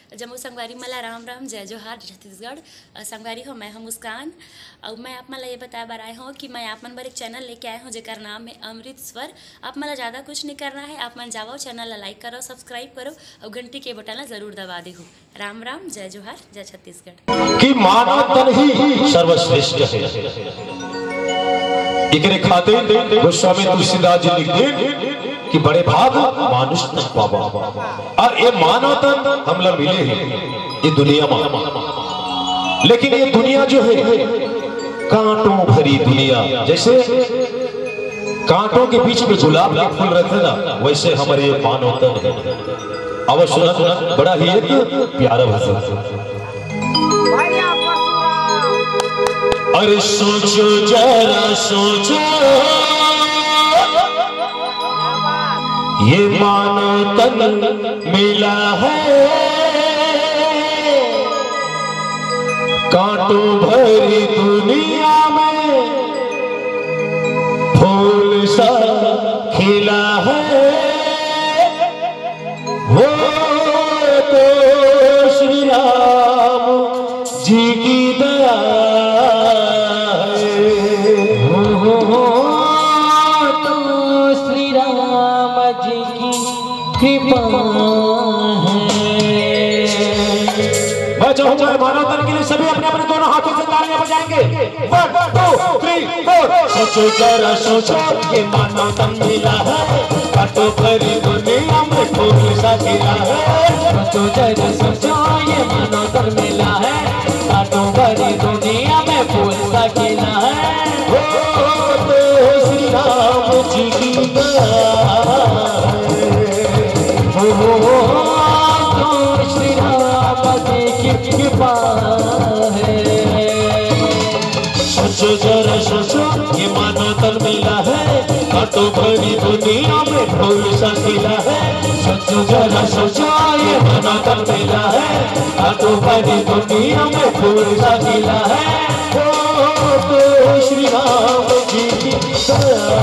जम्मू संगवारी मला राम राम जय जोहार छत्तीसगढ़। संगवारी हो मैं हूँ मुस्कान और मैं आप मला ये बताया बार आए हूँ कि मैं आप मन बर एक चैनल लेके आए हूँ जेकर नाम है अमृत स्वर। आप मला ज़्यादा कुछ नहीं करना है, आप मन जाओ चैनल ला लाइक करो, सब्सक्राइब करो और घंटी के बटन ला जरूर दबा दे हो। राम राम जय जोहार जय छत्तीसगढ़। कि मानव तन ही सर्वश्रेष्ठ है, एकरे खातिर गोस्वामी तुलसीदास जी लिखते कि बड़े भाग मानुष तन पावा। और ये मानव तन हम लोग मिले हैं ये दुनिया में, लेकिन ये दुनिया जो है कांटों भरी दुनिया। जैसे कांटों के बीच में गुलाब के फूल रहते ना, वैसे हमारे ये मानव तन है। अवश्य सुना बड़ा ही एक प्यारा भाषा। अरे सोचो जरा सोचो, ये मानव तन मिला है कांटों भरी दुनिया में, फूल सा खिला है वो तो श्री राम जी की दया मानव तन के लिए सभी अपने अपने दोनों हाथों से तालियां बजाएंगे। 1 2 3 4। सोचो जरा सोचो, ये मानव तन मिला है कांटों भरी दुनिया में, फूल सा खिला है। सोचो जरा सोचो, ये मानव तन मिला है कांटों भरी दुनिया में, फूल सा खिला है वो तो श्री राम जी की दया है। सोचो जरा सोचो, ये मानव तन मिला है कांटों भरी दुनिया में, फूल सा खिला है। सोचो जरा सोचो, ये मानव तन मिला है कांटों भरी दुनिया में, फूल सा खिला है वो तो श्री राम जी की दया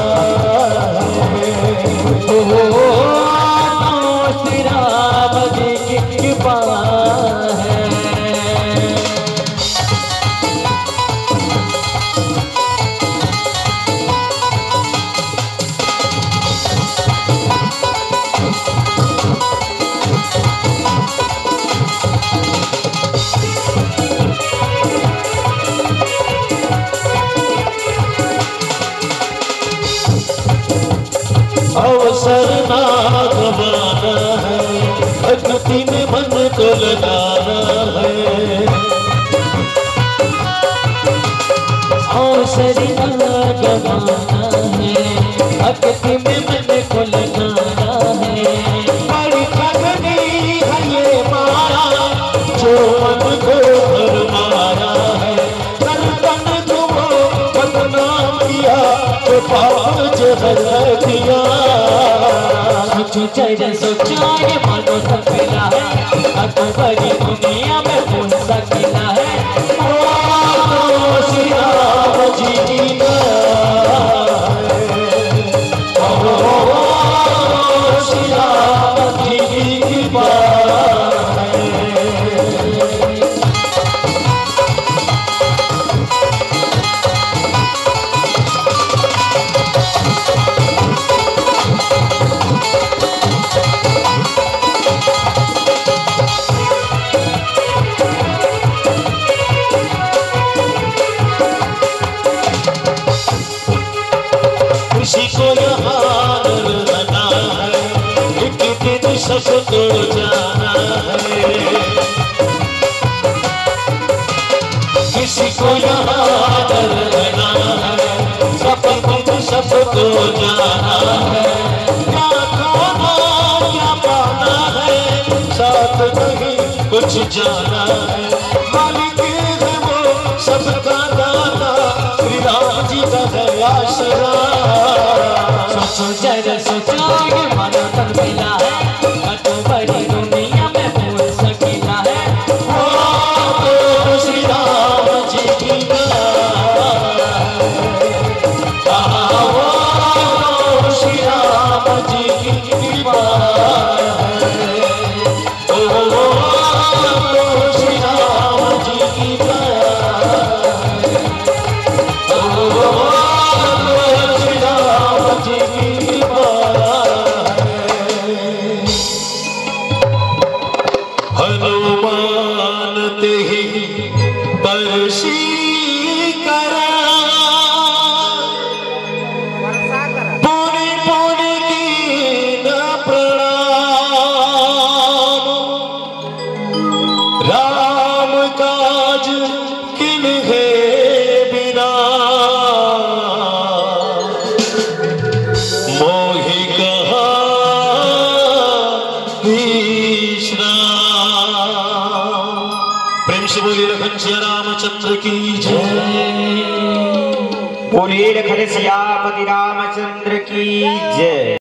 है। श्री राम जी की कृपा है। अवसर ना गवाना है, भक्ति में मन को लगाना है। अवसर ना गवाना है, भक्ति में मन को लगाना है। बड़ी ठगनी है ये माया जो मन को भरमाया है। तन को बदनाम किया जो पाप जहर दिया। सोचो जरा सोचो, ये मानव तन मिला है कांटों भरी दुनिया में, फूल सा खिला है वो श्री राम जी की दया है। श्री राम जी की कृपा है। किसी को यहाँ रहना है, एक दिन सबको जाना है। किसी को यहाँ रहना है, सब दिन सबको जाना है। क्या खोना क्या पाना है, साथ नहीं कुछ जाना है। मालिक है वो सबका दाता, श्री राम जी का है आसरा। सोचो जरा सोचो, ये मानव तन मिला है कांटों भरी दुनिया में, फूल सा खिला है वो तो श्री राम जी की दया है। वो श्री राम जी की कृपा है। रामचंद्र की जय। बोलिए लखन सियापति रामचंद्र की जय।